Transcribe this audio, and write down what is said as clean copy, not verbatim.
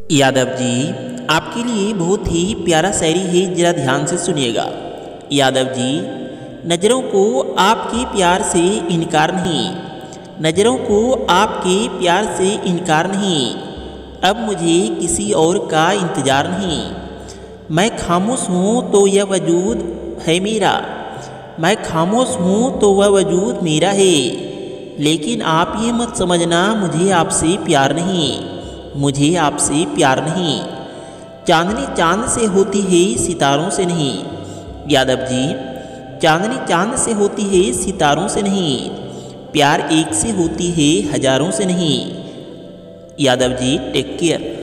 यादव जी, आपके लिए बहुत ही प्यारा शायरी है, जरा ध्यान से सुनिएगा। यादव जी, नज़रों को आपके प्यार से इनकार नहीं, नज़रों को आपके प्यार से इनकार नहीं, अब मुझे किसी और का इंतज़ार नहीं। मैं खामोश हूँ तो यह वजूद है मेरा, मैं खामोश हूँ तो वह वजूद मेरा है, लेकिन आप ये मत समझना मुझे आपसे प्यार नहीं, मुझे आपसे प्यार नहीं। चांदनी चांद से होती है सितारों से नहीं। यादव जी, चांदनी चांद से होती है सितारों से नहीं, प्यार एक से होती है हजारों से नहीं। Yadav ji, take care.